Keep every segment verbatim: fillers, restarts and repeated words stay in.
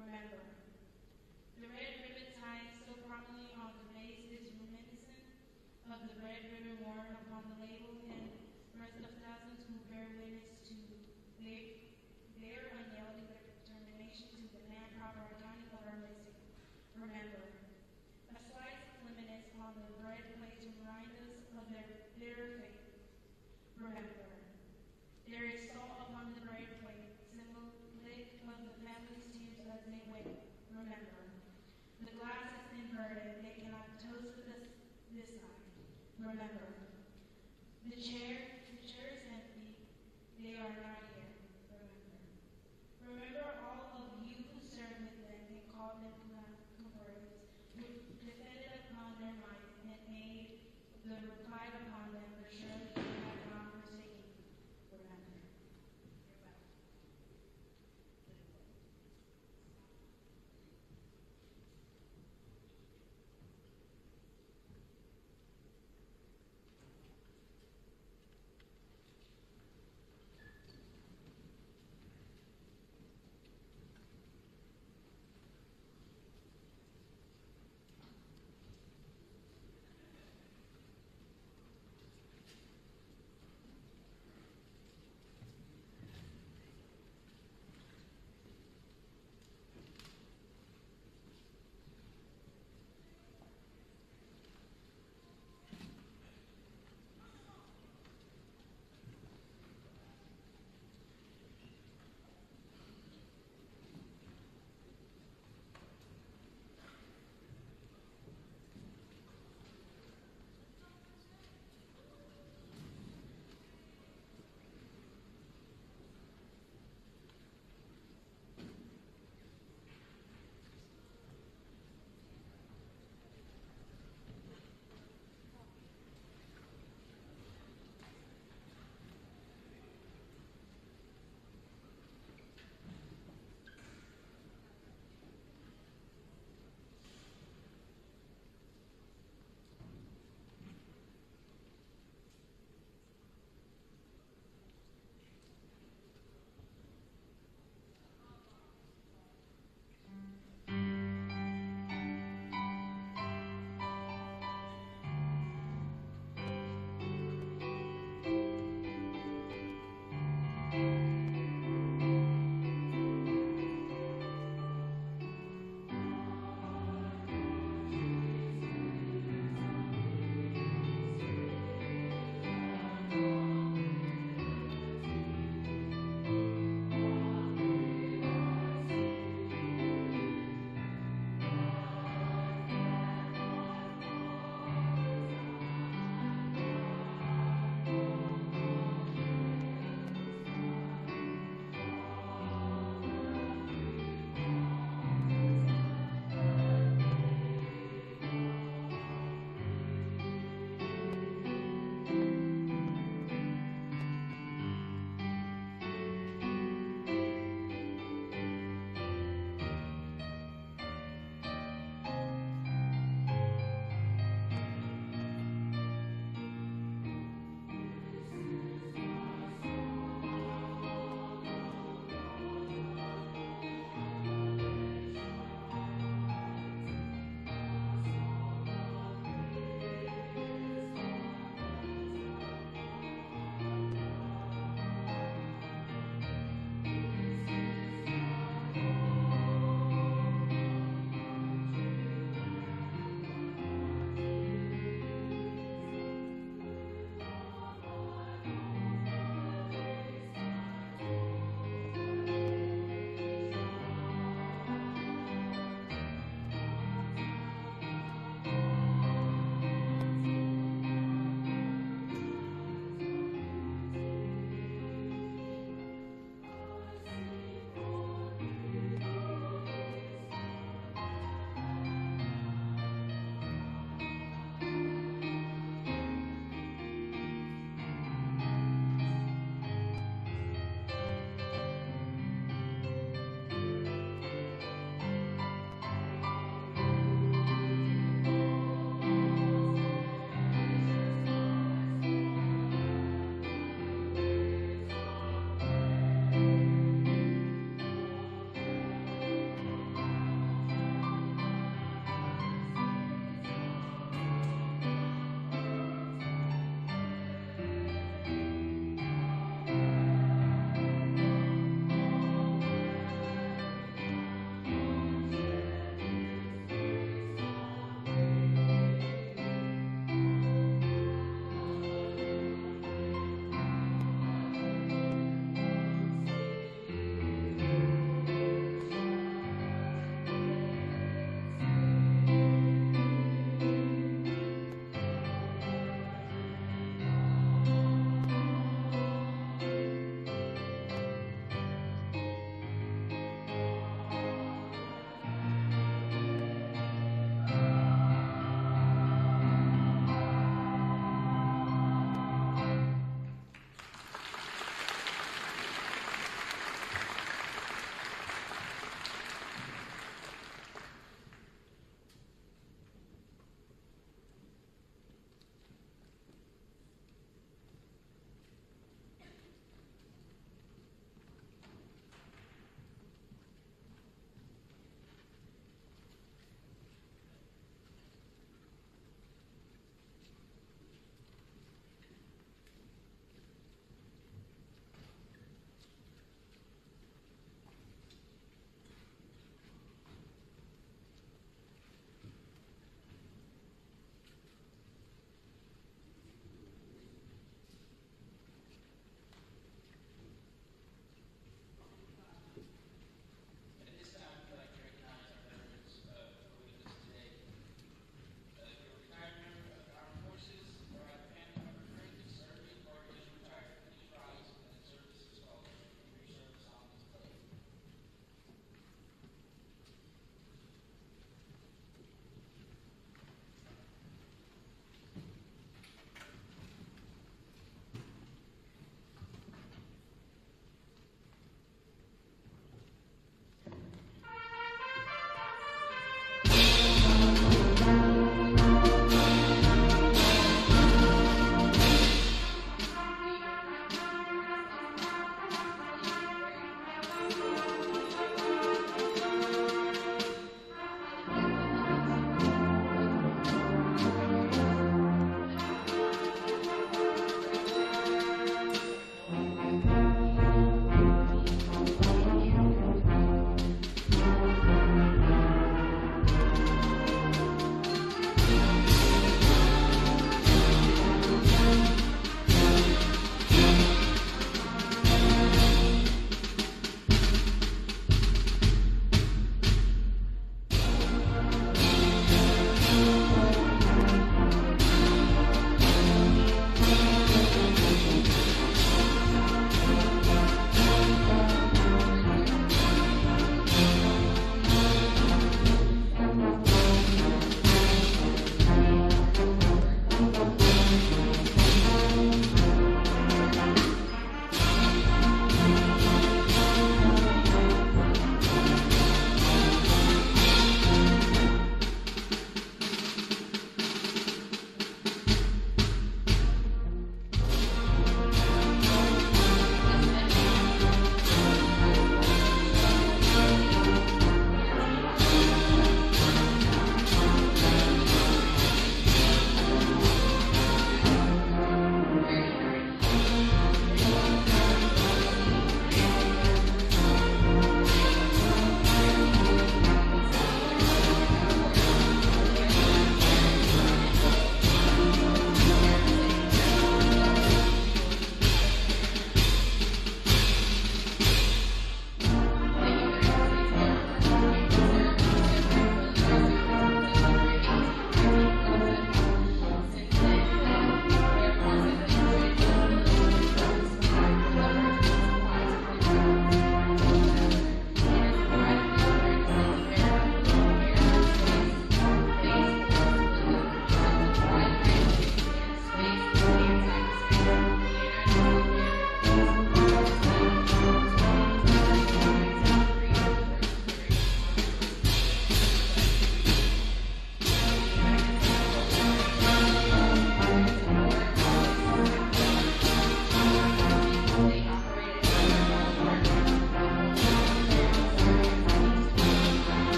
Remember. The red ribbon tied so prominently on the base is reminiscent of the red ribbon worn upon the label and rest of thousands who bear witness to their, their unyielding determination to demand proper accounting of our missing. Remember. A slice of lemonade on the bread plate to remind us of their bitter fate. Remember. There is salt upon the bread plate, symbolic of the family's tears as they wait. Remember. The glass is inverted, they cannot toast this, this side. Remember. The chair, the chair is empty, they are not here. Remember. Remember all of you who served with them and called them converts, who defended upon their mind and made the reply upon them, but surely they have not forsaken you. Remember.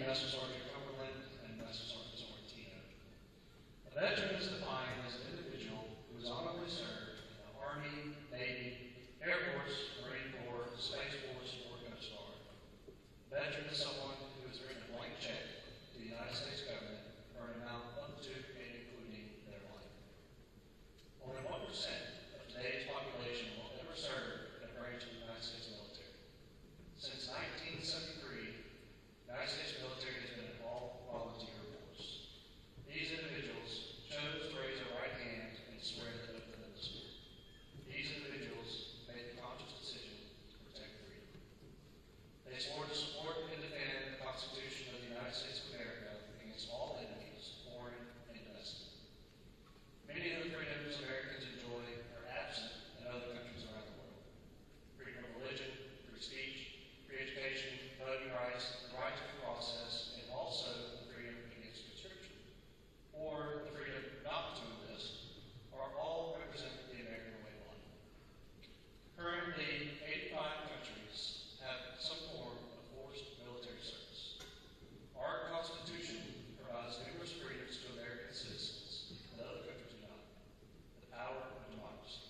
Master Sergeant Cumberland and Master Sergeant Sorrentino. A veteran is defined as an individual who has honorably served in the Army, Navy, Air Force, Marine Corps, Space Force, or Coast Guard. A veteran is someone who has written a blank check to the United States government for an amount up to and including their life. Only one percent of today's population will ever serve in a branch of the United States military. Since nineteen seventy-three, the United States military has been an all-volunteer force. These individuals chose to raise their right hand and swear the oath of enlistment. These individuals made the conscious decision to protect freedom. They swore to support and defend the Constitution of the United States of America against all enemies, foreign and domestic. Many of the freedoms Americans enjoy are absent in other countries around the world. Freedom of religion, free speech, free education, voting rights, the right to due process, and also the freedom against conscription, or the freedom not to enlist, are all represented in the American way of life. Currently, eighty-five countries have some form of forced military service. Our Constitution provides numerous freedoms to American citizens that other countries do not. The power of democracy.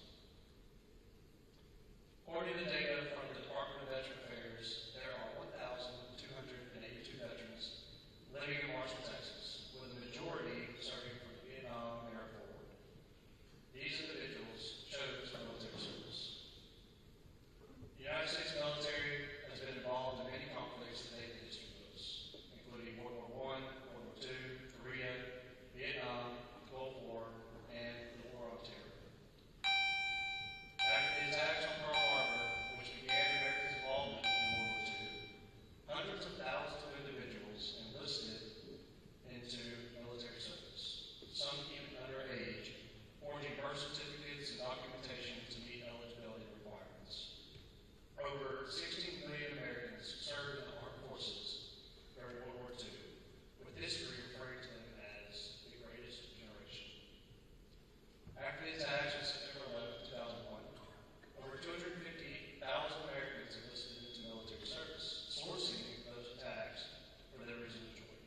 According to data from the Department of Veteran Affairs, there are one thousand two hundred eighty-two veterans living in Marshall, Texas, with a majority serving from the Vietnam era forward. These individuals chose military service. The United States military has been involved in many conflicts that make the history books, including World War One, World War Two, Korea, Vietnam, the Gulf War, and the War on Terror. After the attacks on Pearl Harbor, which began America's involvement in World War Two, hundreds of thousands of individuals enlisted into military service, some even underage, forging birth certificates and documentation to meet eligibility requirements. Over sixteen million Americans served in the armed forces during World War Two, with history referring to them as the greatest generation. After the attacks on September eleventh, two thousand one, over two hundred fifty thousand Americans enlisted into military service, sourcing those attacks for their reason of joy.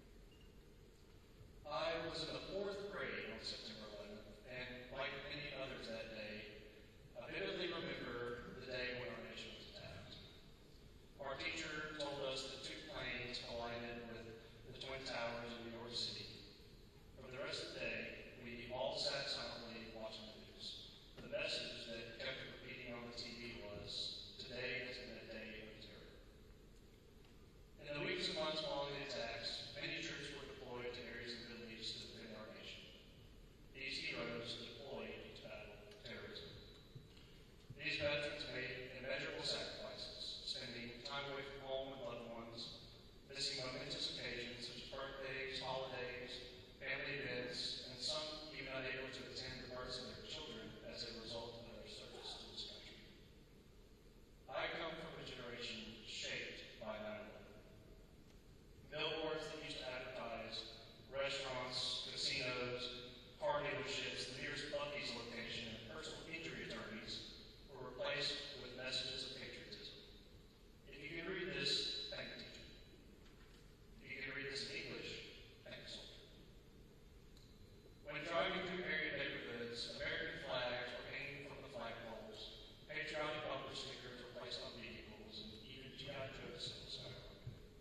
I was in the fourth grade on September eleventh, and like many others that day, I vividly remember the day when our nation was attacked. Our teacher told us that two planes collided with the Twin Towers in New York City. For the rest of the day, we all sat silently watching the news. The message that kept repeating on the T V was, "Today has been a day of terror." In the weeks and months following the attacks, many troops were deployed to areas of the Middle East to defend our nation. These heroes deployed to battle terrorism. These veterans made immeasurable sacrifices, spending time away from home with loved ones, missing momentous occasions such as birthdays, holidays, family events, and some even unable to attend the births of their children as a result of their service to this country. I come from a generation shaped by nine eleven. Billboards that used to advertise restaurants, casinos, car dealerships, the nearest Buc-ee's location, and personal injury attorneys were replaced with messages of patriotism. If you can read this, thank the teacher. If you can read this in English, thank the soldier. When driving through area neighborhoods, American flags were hanging from the flagpoles, patriotic bumper stickers were placed on vehicles, and even G I Joe symbols skyrocketed.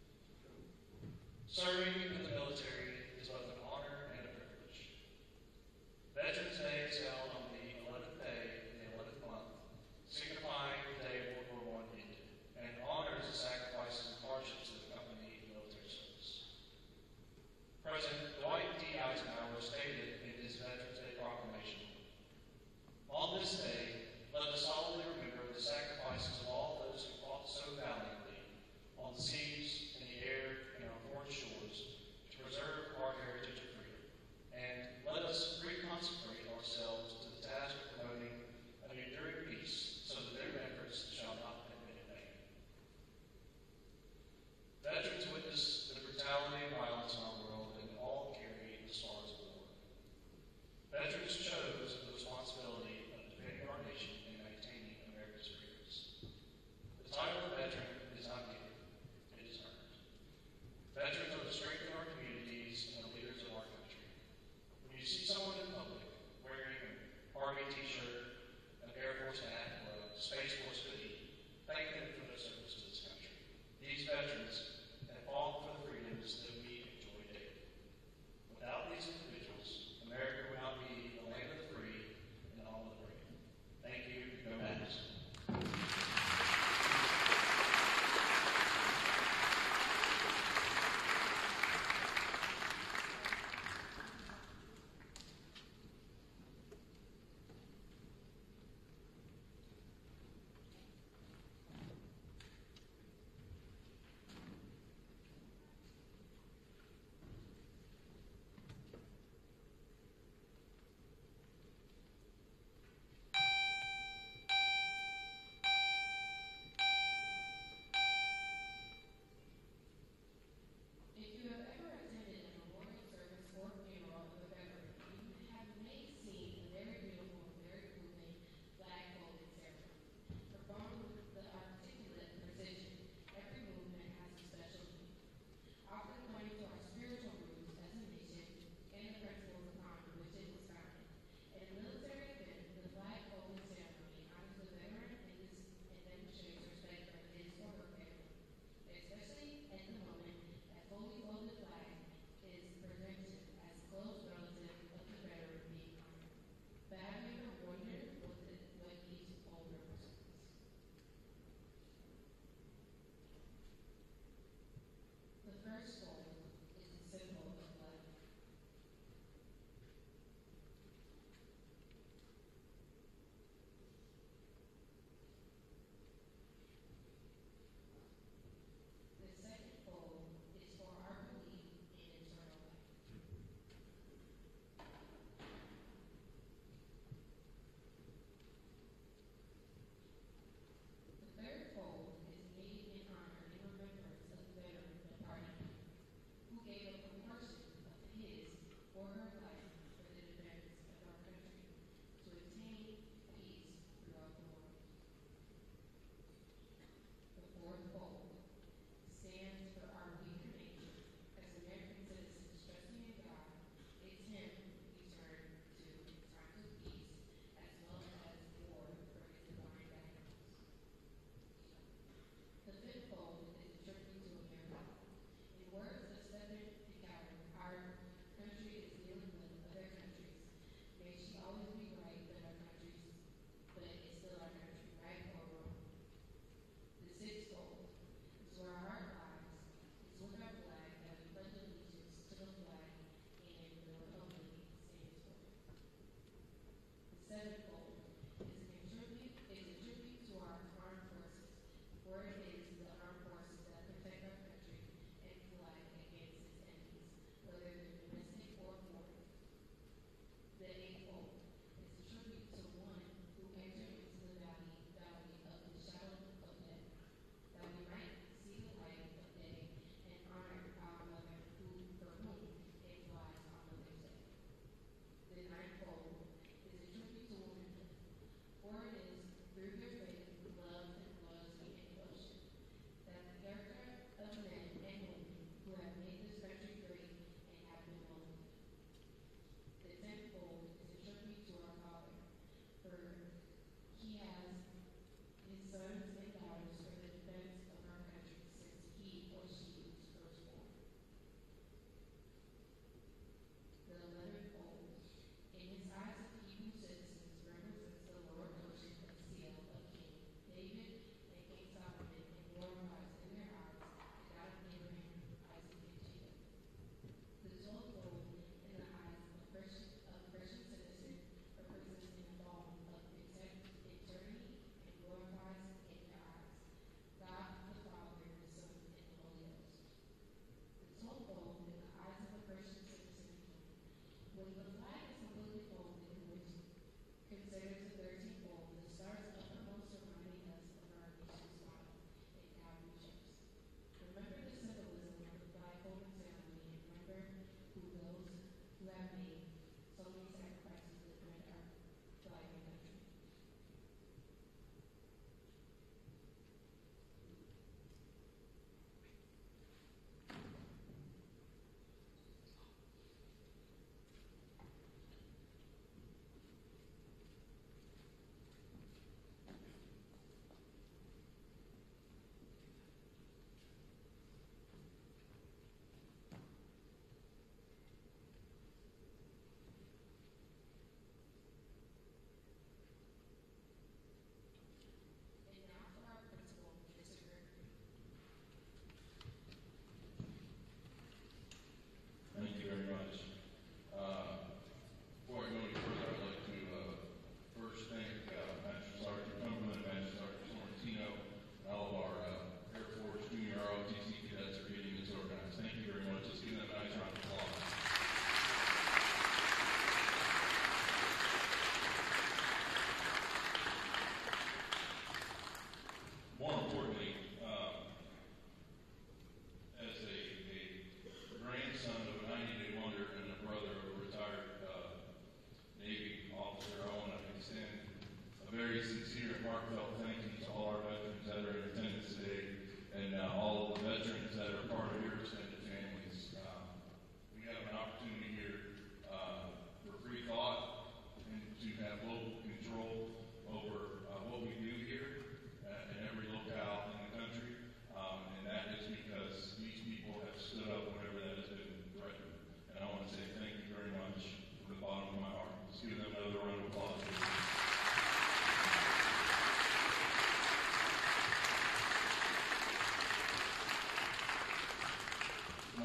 Serving in the military is both an honor and a privilege. Veterans Day is held on the eleventh day in the eleventh month, signifying the day World War One ended, and honors the sacrifices and hardships that accompany military service. President Dwight D. Eisenhower stated in his Veterans Day proclamation, "On this day, let us solemnly remember the sacrifices of all those who fought so valiantly on the seas, in the air, and on foreign shores to preserve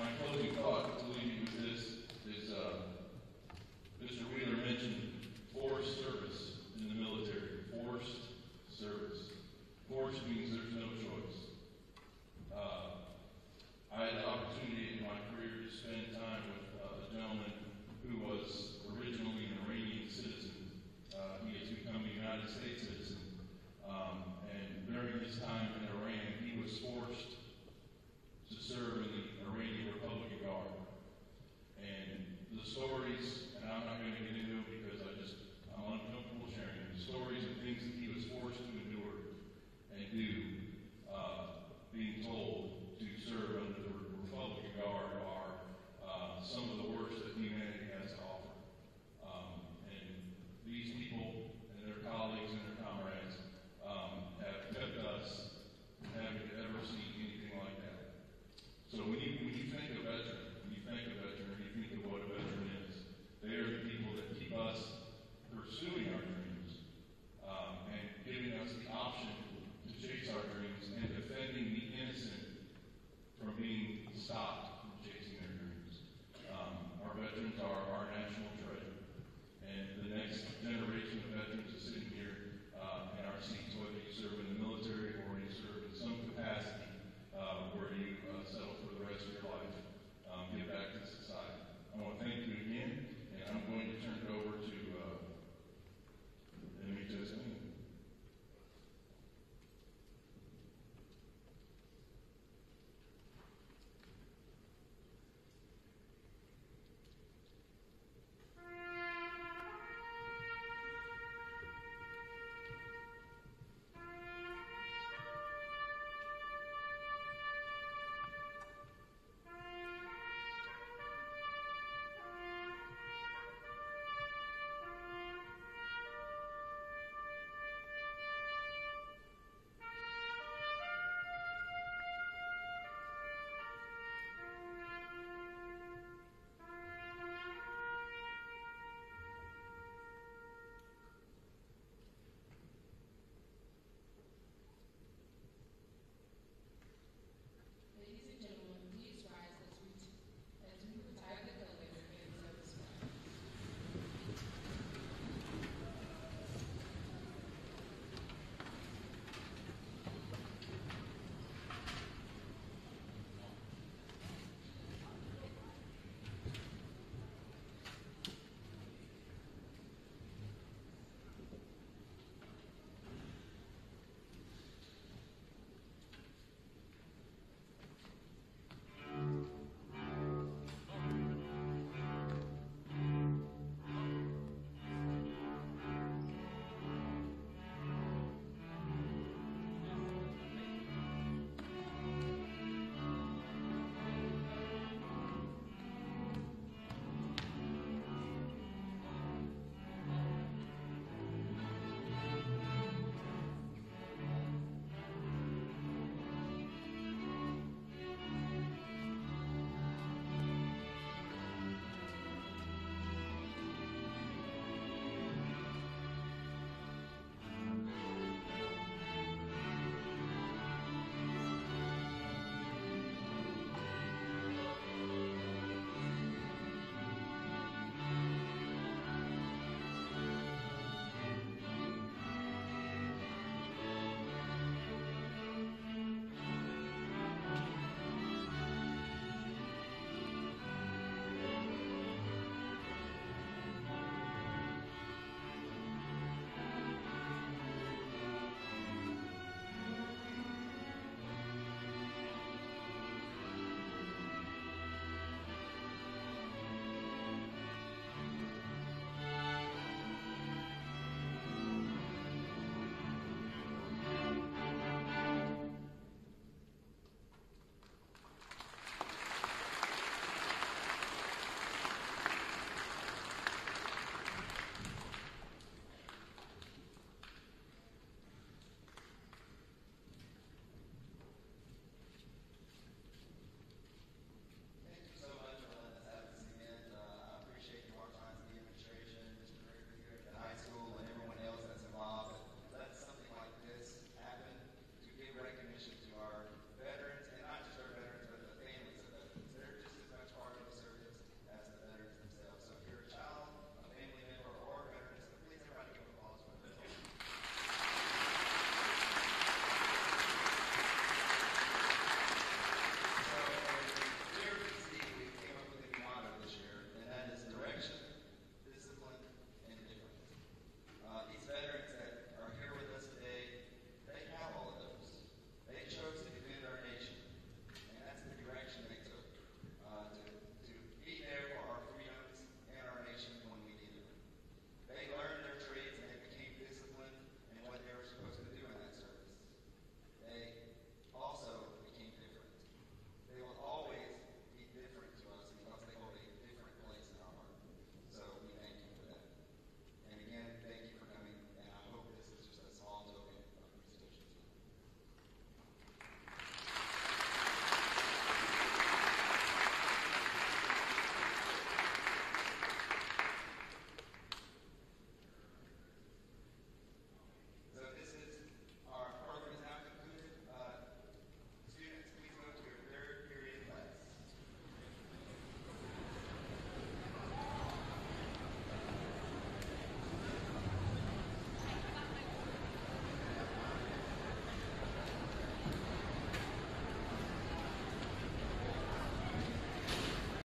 my closing thought